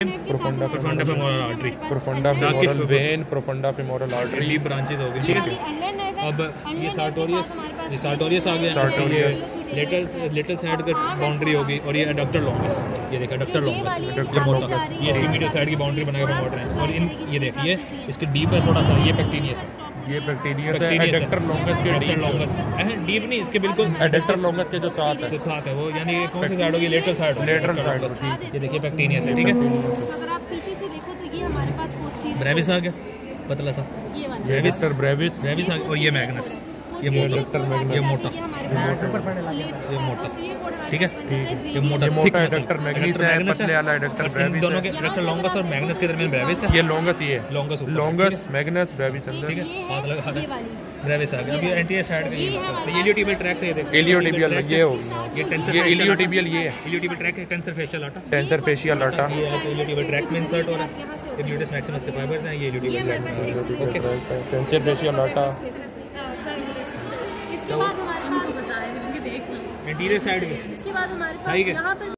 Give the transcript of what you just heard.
Profunda femoral artery, profunda femoral vein, profunda femoral artery, deep branches हो गई। ठीक है, अब ये सार्टोरियस आ गया, लिटिल साइड का बाउंड्री होगी, और ये एडक्टर लॉन्गस, ये देखा एडक्टर लॉन्गस, ये इसकी मीडियल साइड की बाउंड्री बना के प्रमोट रहे हैं। और इन ये देखिए इसके डीप है थोड़ा सा, ये पेक्टिनियस है, ये पेक्टिनियस है, एडक्टर लॉन्गस के डीप डीप नहीं, इसके बिल्कुल एडक्टर लॉन्गस के जो साथ है वो, यानी कौन सी साइड होगी, लेटरल साइड, ये देखिए पेक्टिनियस है। ठीक है, अगर आप पीछे से देखो तो ये हमारे पास पोस्टीरियर ब्रेविस आ गया, पतला सा, ये वाला ब्रेविस आ गया, और ये मैग्नस, ये मोटा, ये मोटा, ठीक है, ये मोटा एडक्टर मैग्नस है, पतले वाला एडक्टर ब्रेविस। दोनों के एडक्टर लॉन्गस और मैग्नस के दरमियान ब्रेविस है, ये लॉन्गस, ये लॉन्गस मैग्नस ब्रेविस अंदर। ठीक है, हाथ लगा दे, ब्रेविस आ गया। अब ये एंटीरियर साइड का ये इलियोटिबियल ट्रैक है, ये देखो इलियोटिबियल, ये हो ये टेंसर, ये इलियोटिबियल, ये है इलियोटिबियल ट्रैक है, टेंसर फेशियल आटा, ये इलियोटिबियल ट्रैक में इंसर्ट हो रहा है, ग्लूटेस मैक्सिमस के फाइबर्स हैं, ये इलियोटिबियल ट्रैक में। Okay, tensor fasciae latae. इसके बाद हमारे पास एंटीरियर साइड में इसके बाद हमारे पास यहाँ पर